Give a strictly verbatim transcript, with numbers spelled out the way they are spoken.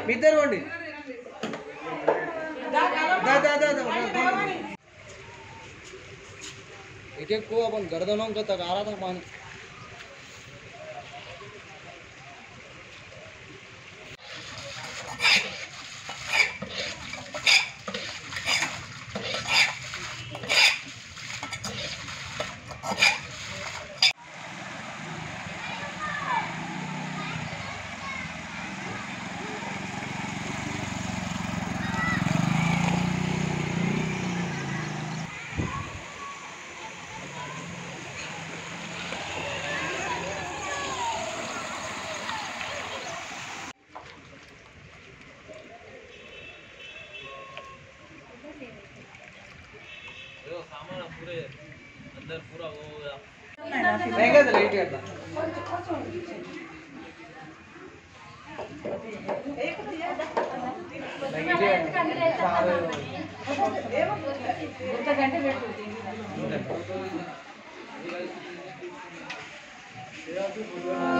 इधर वंडी दा दा दा एक एक को अपन गर्दनों का तक आ रहा था पानी सामान पूरे अंदर पूरा हो गया नहीं क्या लाइट करता एक घंटे वेट होती है